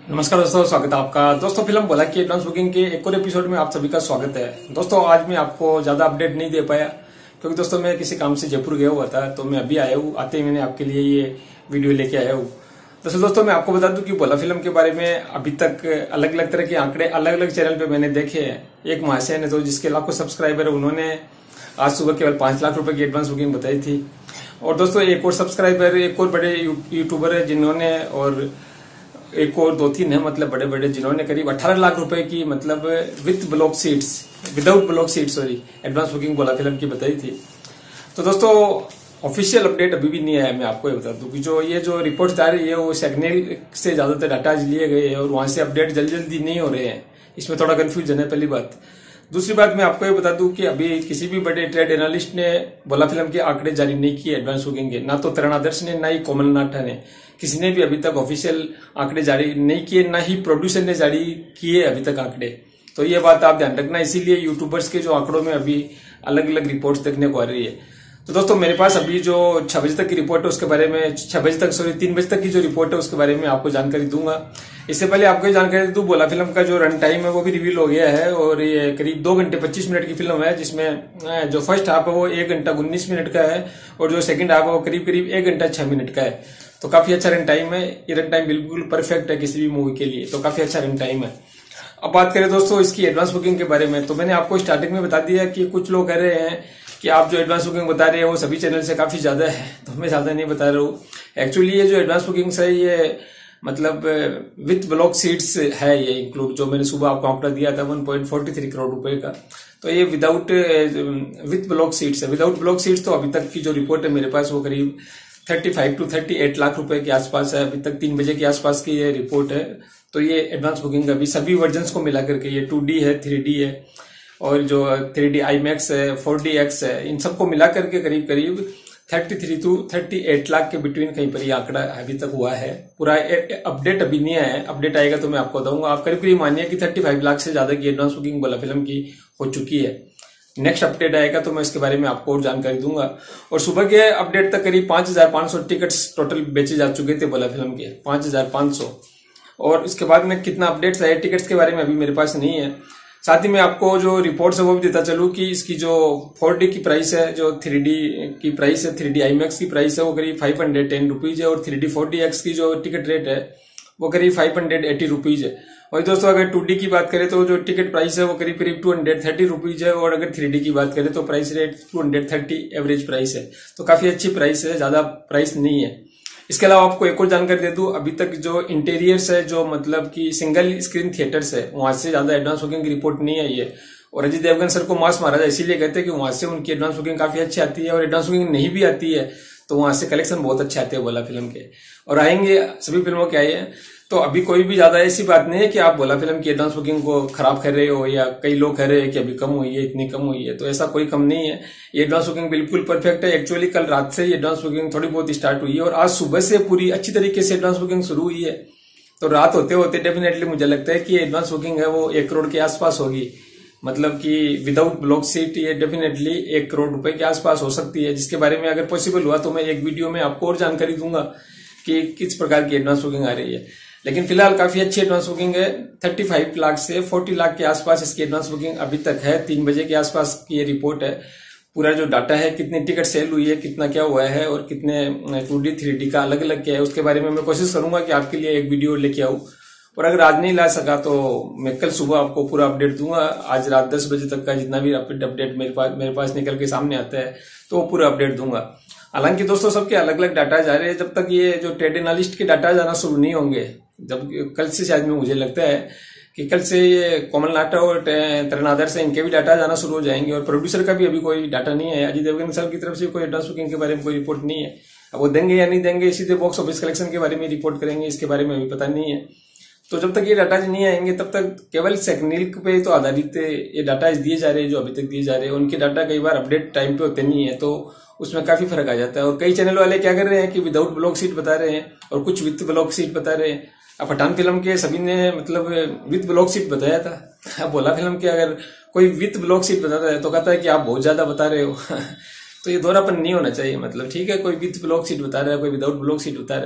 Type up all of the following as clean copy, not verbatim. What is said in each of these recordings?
नमस्कार दोस्तों, स्वागत है आपका। दोस्तों, फिल्म बोला की एडवांस बुकिंग के एक और एपिसोड में आप सभी का स्वागत है। दोस्तों, आज मैं आपको ज्यादा अपडेट नहीं दे पाया क्योंकि दोस्तों मैं किसी काम से जयपुर गया हुआ था, तो मैं अभी आया हूँ। आते ही मैंने आपके लिए ये वीडियो लेके आया हूँ। दोस्तों मैं आपको बता दूं कि बोला फिल्म के बारे में अभी तक अलग अलग तरह के आंकड़े अलग अलग चैनल पे मैंने देखे हैं। एक महाशय ने तो जिसके लाखों सब्सक्राइबर है, उन्होंने आज सुबह केवल 5 लाख रुपए की एडवांस बुकिंग बताई थी। और दोस्तों एक और सब्सक्राइबर, एक और बड़े यूट्यूबर है जिन्होंने, और एक और 2-3 है मतलब बड़े बड़े, जिन्होंने करीब 18 लाख रुपए की मतलब without block seats advance booking बोला फिल्म की बताई थी। तो दोस्तों ऑफिशियल अपडेट अभी भी नहीं आया। मैं आपको ये बता दूं कि ये जो रिपोर्ट आ रही है वो सेगनेल से ज्यादातर डाटा लिए गए हैं और वहां से अपडेट जल्दी नहीं हो रहे हैं। इसमें थोड़ा कंफ्यूजन है, पहली बात। दूसरी बात मैं आपको ये बता दूं कि अभी किसी भी बड़े ट्रेड एनालिस्ट ने बोला फिल्म के आंकड़े जारी नहीं किए एडवांस बुकिंग के, ना तो तरण आदर्श ने, ना ही कोमल नाटा ने। किसी ने भी अभी तक ऑफिशियल आंकड़े जारी नहीं किए, ना ही प्रोड्यूसर ने जारी किए अभी तक आंकड़े। तो ये बात आप ध्यान रखना। इसीलिए यूट्यूबर्स के जो आंकड़ों में अभी अलग अलग रिपोर्ट्स देखने को आ रही है। तो दोस्तों मेरे पास अभी जो 6 बजे तक की रिपोर्ट है उसके बारे में, 3 बजे तक की जो रिपोर्ट है उसके बारे में आपको जानकारी दूंगा। इससे पहले आपको जानकारी दूं, बोला फिल्म का जो रन टाइम है वो भी रिवील हो गया है और ये करीब 2 घंटे 25 मिनट की फिल्म है, जिसमें जो फर्स्ट हाफ है वो 1 घंटा 19 मिनट का है और जो सेकंड हाफ है वो करीब 1 घंटा 6 मिनट का है। तो काफी अच्छा रन टाइम है। ये रन टाइम बिल्कुल परफेक्ट है किसी भी मूवी के लिए, तो काफी अच्छा रन टाइम है। अब बात करें दोस्तों इसकी एडवांस बुकिंग के बारे में, तो मैंने आपको स्टार्टिंग में बता दिया कि कुछ लोग कह रहे हैं कि आप जो एडवांस बुकिंग बता रहे हैं वो सभी चैनल से काफी ज्यादा है, तो मैं ज्यादा नहीं बता रहा हूँ। एक्चुअली ये जो एडवांस बुकिंग है ये मतलब विथ ब्लॉक सीट्स है, ये इंक्लूड जो मैंने सुबह आपको आंकड़ा दिया था 1.43 करोड़ रुपए का, तो ये विथ ब्लॉक सीट्स है। विदाउट ब्लॉक सीट्स तो अभी तक की जो रिपोर्ट है मेरे पास वो करीब 35 to 38 लाख रुपए के आसपास है। अभी तक 3 बजे के आसपास की ये रिपोर्ट है। तो ये एडवांस बुकिंग अभी सभी वर्जन को मिलाकर के, ये 2D है, 3D है और जो 3D IMAX है, 4DX है, इन सबको मिलाकर के करीब 33 to 38 लाख के बिटवीन कहीं पर ये आंकड़ा अभी तक हुआ है। पूरा अपडेट अभी नहीं आया है, अपडेट आएगा तो मैं आपको बताऊंगा। आप करीब मानिए कि 35 लाख से ज्यादा की एडवांस बुकिंग बोला फिल्म की हो चुकी है। नेक्स्ट अपडेट आएगा तो मैं इसके बारे में आपको और जानकारी दूंगा। और सुबह के अपडेट तक करीब 5,500 टिकट्स टोटल बेचे जा चुके थे बोला फिल्म के, 5,500। और इसके बाद में कितना अपडेट्स आए टिकट्स के बारे में अभी मेरे पास नहीं है। साथ ही मैं आपको जो रिपोर्ट्स है वो भी देता चलूं कि इसकी जो 4D की प्राइस है, जो 3D की प्राइस है, 3D IMAX की प्राइस है वो करीब 510 रुपीज है और 3D 4DX की जो टिकट रेट है वो करीब 580 रुपीज है। और दोस्तों अगर 2D की बात करें तो जो टिकट प्राइस है वो करीब 230 रुपीज है और अगर 3D की बात करें तो प्राइस रेट 230 एवरेज प्राइस है। तो काफी अच्छी प्राइस है, ज्यादा प्राइस नहीं है। इसके अलावा आपको एक और जानकारी दे दूं, अभी तक जो इंटीरियर्स है, जो मतलब कि सिंगल स्क्रीन थिएटर्स है, वहां से ज्यादा एडवांस बुकिंग की रिपोर्ट नहीं आई है। और अजय देवगन सर को मास मारा जाए इसीलिए कहते हैं कि वहां से उनकी एडवांस बुकिंग काफी अच्छी आती है, और एडवांस बुकिंग नहीं भी आती है तो वहां से कलेक्शन बहुत अच्छे आते हैं बोला फिल्म के, और आएंगे, सभी फिल्मों के आए हैं। तो अभी कोई भी ज्यादा ऐसी बात नहीं है कि आप बोला फिल्म की एडवांस बुकिंग को खराब कर रहे हो, या कई लोग कह रहे हैं कि अभी कम हुई है, इतनी कम हुई है, तो ऐसा कोई कम नहीं है। ये एडवांस बुकिंग बिल्कुल परफेक्ट है। एक्चुअली कल रात से ही एडवांस बुकिंग थोड़ी बहुत स्टार्ट हुई है और आज सुबह से पूरी अच्छी तरीके से एडवांस बुकिंग शुरू हुई है। तो रात होते होते डेफिनेटली मुझे लगता है कि एडवांस बुकिंग है वो 1 करोड़ के आसपास होगी। मतलब कि विदाउट ब्लॉक सीट ये डेफिनेटली 1 करोड़ रुपए के आसपास हो सकती है, जिसके बारे में अगर पॉसिबल हुआ तो मैं एक वीडियो में आपको और जानकारी दूंगा कि किस प्रकार की एडवांस बुकिंग आ रही है। लेकिन फिलहाल काफी अच्छी एडवांस बुकिंग है। 35 लाख से 40 लाख के आसपास इसकी एडवांस बुकिंग अभी तक है। 3 बजे के आसपास की ये रिपोर्ट है। पूरा जो डाटा है, कितनी टिकट सेल हुई है, कितना क्या हुआ है और कितने 2D 3D का अलग अलग क्या है, उसके बारे में मैं कोशिश करूंगा कि आपके लिए एक वीडियो लेके आऊं। और अगर आज नहीं ला सका तो मैं कल सुबह आपको पूरा अपडेट दूंगा। आज रात 10 बजे तक का जितना भी अपडेट मेरे पास निकल के सामने आता है तो वो पूरा अपडेट दूंगा। हालांकि दोस्तों सबके अलग अलग डाटा जा रहे हैं, जब तक ये जो ट्रेड एनालिस्ट के डाटा जाना शुरू नहीं होंगे, जब कल से शायद में मुझे लगता है कि कल से ये कोमल नाटा और तरण आदर्श इनके भी डाटा जाना शुरू हो जाएंगे। और प्रोड्यूसर का भी अभी कोई डाटा नहीं है। अजय देवगन साहब की तरफ से कोई एडवांस बुकिंग के बारे में कोई रिपोर्ट नहीं है। अब वो देंगे या नहीं देंगे, सीधे बॉक्स ऑफिस कलेक्शन के बारे में रिपोर्ट करेंगे, इसके बारे में अभी पता नहीं है। तो जब तक ये डाटा नहीं आएंगे तब तक केवल सेगनेल पे तो आधारित ये डाटा दिए जा रहे हैं, जो अभी तक दिए जा रहे हैं। उनके डाटा कई बार अपडेट टाइम पे होते नहीं है, तो उसमें काफी फर्क आ जाता है। और कई चैनल वाले क्या कर रहे हैं कि विदाउट ब्लॉक सीट बता रहे हैं और कुछ विथ ब्लॉक सीट बता रहे हैं। अब पठान फिल्म के सभी ने मतलब विथ ब्लॉक सीट बताया था। अब बोला फिल्म के अगर कोई विथ ब्लॉक सीट बताता है तो कहता है कि आप बहुत ज्यादा बता रहे हो। तो ये दोहरापन नहीं होना चाहिए। मतलब ठीक है, कोई विथ ब्लॉक सीट बता रहा है, कोई विदाउट ब्लॉक सीट बता रहा है,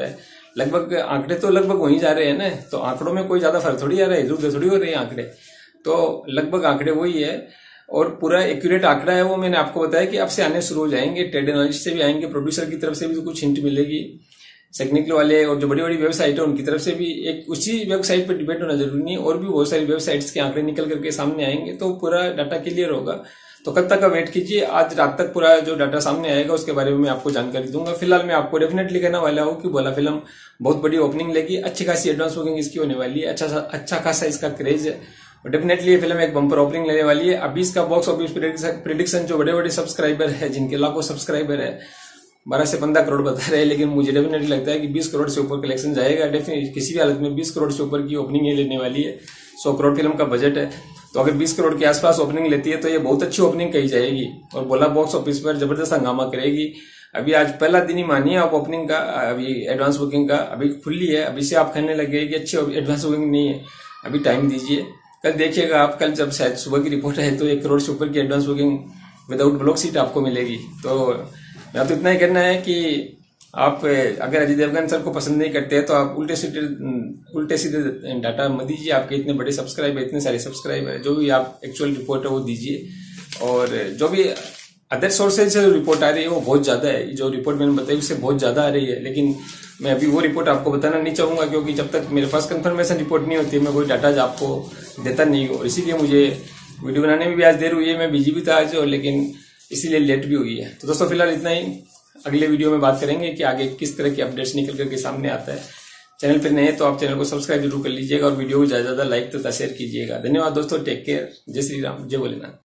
लगभग आंकड़े तो लगभग वहीं जा रहे हैं ना, तो आंकड़ों में कोई ज्यादा फर्क थोड़ी आ रहा है, इधर उधर थोड़ी हो रहे हैं आंकड़े, तो लगभग आंकड़े वही है। और पूरा एक्यूरेट आंकड़ा है वो मैंने आपको बताया कि आपसे आने शुरू हो जाएंगे, ट्रेड एनालिस्ट से भी आएंगे, प्रोड्यूसर की तरफ से भी कुछ हिंट मिलेगी, टेक्निकल वाले और जो बड़ी बड़ी वेबसाइट है उनकी तरफ से भी। एक उसी वेबसाइट पर डिपेंड होना जरूरी नहीं, और भी बहुत सारी वेबसाइट्स के आंकड़े निकल करके सामने आएंगे, तो पूरा डाटा क्लियर होगा। तो कल तक का वेट कीजिए, आज रात तक पूरा जो डाटा सामने आएगा उसके बारे में मैं आपको जानकारी दूंगा। फिलहाल मैं आपको डेफिनेटली कहना वाला हूँ कि बोला फिल्म बहुत बड़ी ओपनिंग लेगी, अच्छी खासी एडवांस बुकिंग इसकी होने वाली है, अच्छा खासा इसका क्रेज है, और डेफिनेटली ये फिल्म एक बम्पर ओपनिंग लेने वाली है। अभी इसका बॉक्स ऑफिस प्रेडिक्शन जो बड़े बड़े सब्सक्राइबर है, जिनके लाखों सब्सक्राइबर है, 12 से 15 करोड़ बता रहे हैं, लेकिन मुझे डेफिनेटली लगता है कि 20 करोड़ से ऊपर कलेक्शन जाएगा। डेफिनेटली किसी भी हालत में 20 करोड़ से ऊपर की ओपनिंग ये लेने वाली है। 100 करोड़ फिल्म का बजट है, तो अगर 20 करोड़ के आसपास ओपनिंग लेती है तो ये बहुत अच्छी ओपनिंग कही जाएगी, और बोला बॉक्स ऑफिस पर जबरदस्त हंगामा करेगी। अभी आज पहला दिन ही मानिए आप ओपनिंग का, अभी एडवांस बुकिंग का अभी खुली है, अभी से आप कहने लगे कि अच्छी एडवांस बुकिंग नहीं है, अभी टाइम दीजिए। कल देखिएगा आप, कल जब शायद सुबह की रिपोर्ट है तो 1 करोड़ से ऊपर की advance booking without block seat आपको मिलेगी। तो मैं तो इतना ही कहना है कि आप अगर अजय देवगन सर को पसंद नहीं करते हैं तो आप उल्टे सीधे डाटा मत दीजिए। आपके इतने बड़े सब्सक्राइबर, इतने सारे सब्सक्राइबर, जो भी आप एक्चुअल रिपोर्ट है वो दीजिए। और जो भी अदर सोर्सेज से रिपोर्ट आ रही है वो बहुत ज्यादा है, जो रिपोर्ट मैंने बताई उससे बहुत ज्यादा आ रही है, लेकिन मैं अभी वो रिपोर्ट आपको बताना नहीं चाहूंगा, क्योंकि जब तक मेरे पास कंफर्मेशन रिपोर्ट नहीं होती मैं कोई डाटा आपको देता नहीं हूँ। इसीलिए मुझे वीडियो बनाने में भी आज देर हुई है, मैं बिजी भी था आज, लेकिन इसीलिए लेट भी हुई है। तो दोस्तों फिलहाल इतना ही, अगले वीडियो में बात करेंगे कि आगे किस तरह की अपडेट्स निकल करके सामने आता है। चैनल पर नए हैं तो आप चैनल को सब्सक्राइब जरूर कर लीजिएगा, और वीडियो को ज्यादा लाइक तथा शेयर कीजिएगा। धन्यवाद दोस्तों, टेक केयर, जय श्री राम, जय भोलेनाथ।